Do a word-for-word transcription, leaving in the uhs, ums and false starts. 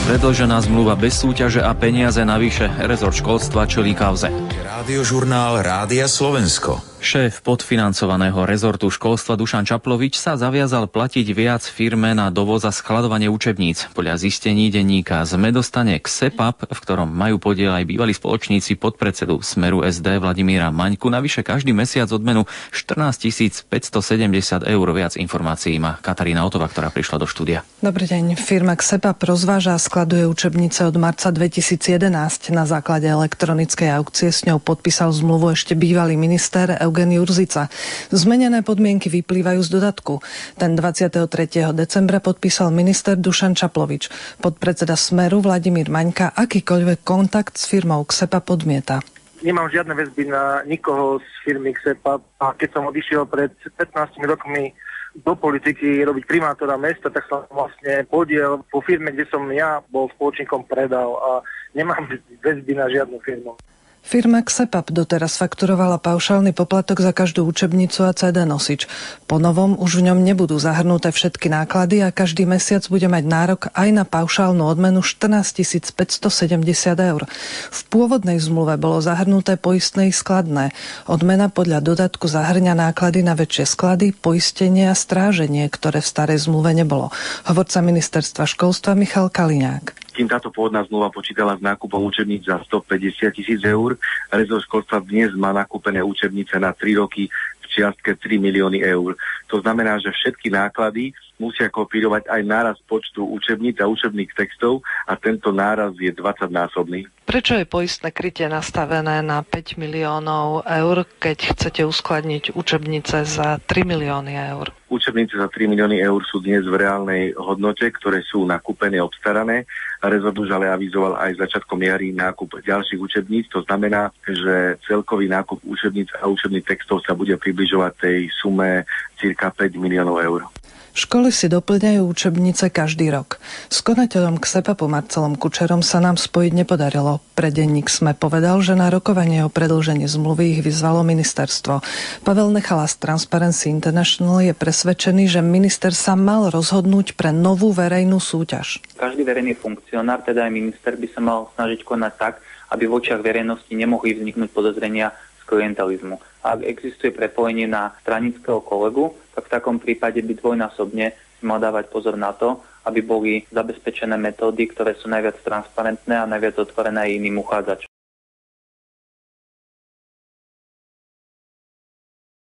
Predĺžená zmluva bez súťaže a peniaze navyše. Rezort školstva čelí kauze. Rádiožurnál Rádia Slovensko. Šéf podfinancovaného rezortu školstva Dušan Čaplovič sa zaviazal platiť viac firme na dovoz a skladovanie učebníc. Podľa zistení denníka SME dostane Ksepap, v ktorom majú podiel aj bývalí spoločníci podpredsedu Smeru es dé Vladimíra Maňku, navyše každý mesiac odmenu štrnásť tisíc päťstosedemdesiat eur. Viac informácií má Katarína Otová, ktorá prišla do štúdia. Dobrý deň. Firma Ksepap rozváža a skladuje učebnice od marca dvetisícjedenásť. Na základe elektronickej aukcie s ňou podpísal zmluvu ešte bývalý minister Eugen Jurzica. Zmenené podmienky vyplývajú z dodatku. Ten dvadsiateho tretieho decembra podpísal minister Dušan Čaplovič. Podpredseda Smeru Vladimír Maňka akýkoľvek kontakt s firmou Ksepap odmieta. Nemám žiadne väzby na nikoho z firmy Ksepap a keď som odišiel pred pätnástimi rokmi do politiky robiť primátora mesta, tak som vlastne podiel po firme, kde som ja bol spoločníkom, predal a nemám väzby na žiadnu firmu. Firma Ksepap doteraz fakturovala paušálny poplatok za každú učebnicu a cé dé nosič. Po novom už v ňom nebudú zahrnuté všetky náklady a každý mesiac bude mať nárok aj na paušálnu odmenu štrnásť tisíc päťstosedemdesiat eur. V pôvodnej zmluve bolo zahrnuté poistné i skladné. Odmena podľa dodatku zahrňa náklady na väčšie sklady, poistenie a stráženie, ktoré v starej zmluve nebolo. Hovorca ministerstva školstva Michal Kaliňák. Kým táto pôvodná zmluva počítala s nákupom učebníc za stopäťdesiat tisíc eur, rezort školstva dnes má nakúpené učebnice na tri roky v čiastke tri milióny eur. To znamená, že všetky náklady musia kopírovať aj náraz počtu učebníc a učebných textov a tento náraz je dvadsaťnásobný. Prečo je poistné krytie nastavené na päť miliónov eur, keď chcete uskladniť učebnice za tri milióny eur? Učebnice za tri milióny eur sú dnes v reálnej hodnote, ktoré sú nakúpené, obstarané. Rezort už ale avizoval aj začiatkom jary nákup ďalších učebníc. To znamená, že celkový nákup učebníc a učebných textov sa bude približovať tej sume cirka päť miliónov eur. Školy si doplňajú učebnice každý rok. S konateľom Ksepapu Marcelom Kučerom sa nám spojiť nepodarilo. Pre denník SME povedal, že na rokovanie o predĺžení zmluvy ich vyzvalo ministerstvo. Pavel Nechala z Transparency International je presvedčený, že minister sa mal rozhodnúť pre novú verejnú súťaž. Každý verejný funkcionár, teda aj minister, by sa mal snažiť konať tak, aby v očiach verejnosti nemohli vzniknúť podozrenia z klientelizmu. Ak existuje prepojenie na stranického kolegu, tak v takom prípade by dvojnásobne mal dávať pozor na to, aby boli zabezpečené metódy, ktoré sú najviac transparentné a najviac otvorené aj iným uchádzačom.